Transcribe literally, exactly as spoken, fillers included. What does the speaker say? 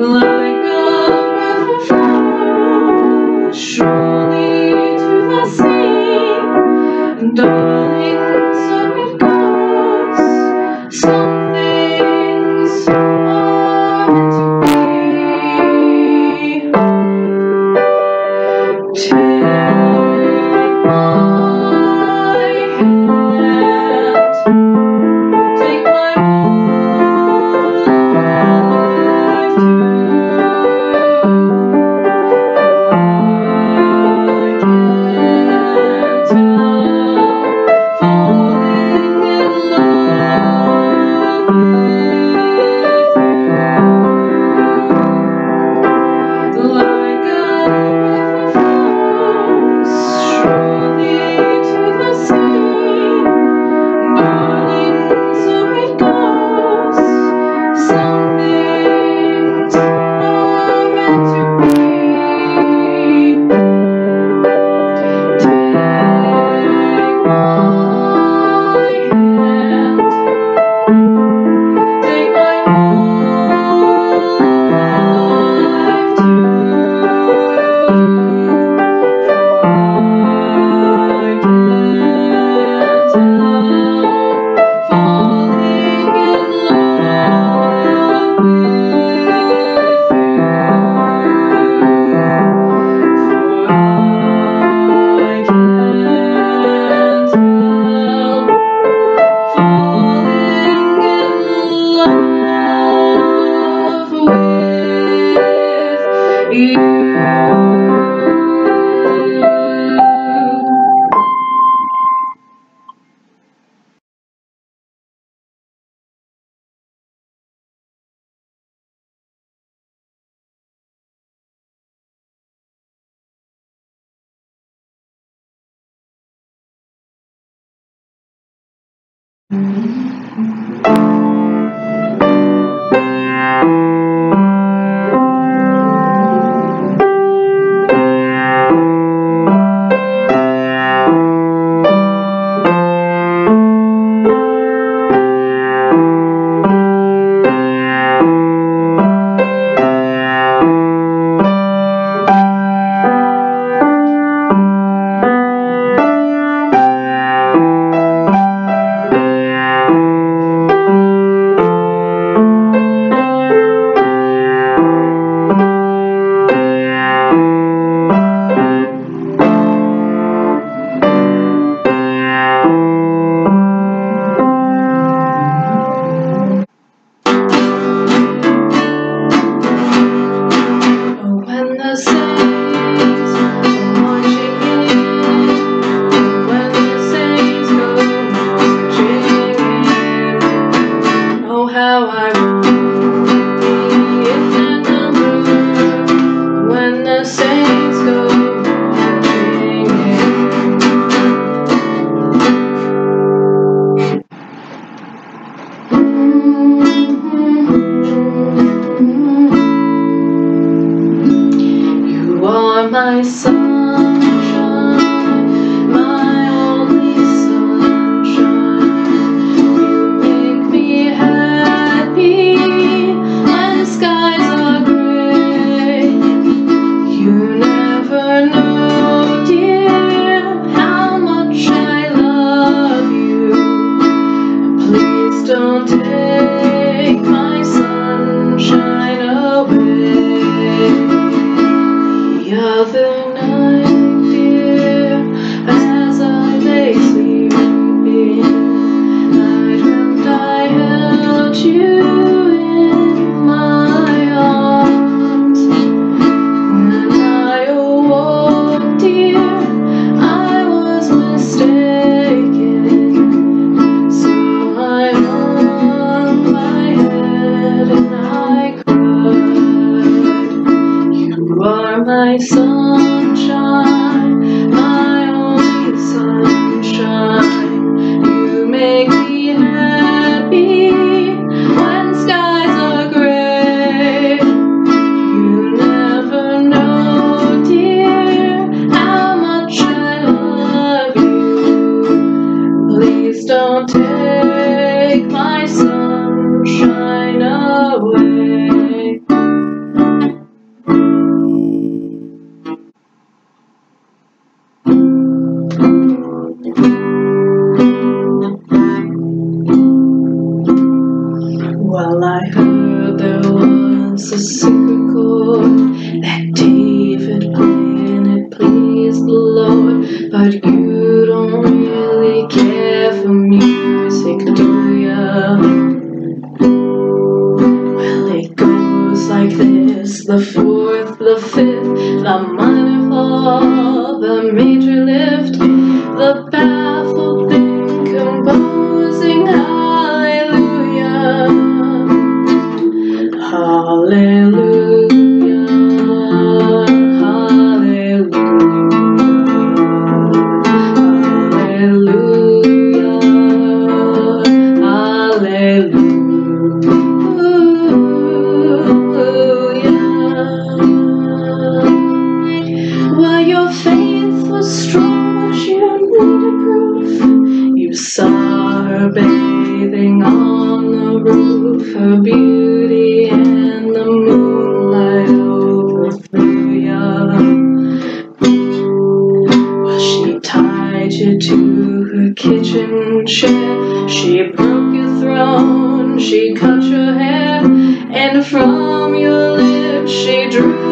like a river flows surely to the sea. And darling, so it goes. Some things are meant to be. Take my hand, take my whole life too. My sunshine, my only sunshine. You make me happy when the skies are gray. You never know, dear, how much I love you. Please don't take my sunshine away. The other night, dear, as I lay sleeping, I dreamt I held you in my arms. When I awoke, dear, I was mistaken. So I hung my head and I cried. You are my sunshine, my only sunshine. You make me happy when skies are gray. You never know, dear, how much I love you. Please don't take my sunshine away. once a secret chord that David played and it pleased the Lord. But you don't really care for music, do ya? Well, it goes like this: the fourth, the fifth, the minor fall, the major lift, the baffled thing composing hallelujah, hallelujah, hallelujah, hallelujah, hallelujah. Well, your faith was strong, but you needed proof. You saw her bathing on the roof, her beauty and the moonlight overthrew ya. Well, she tied you to her kitchen chair, she broke your throne, she cut your hair, and from your lips she drew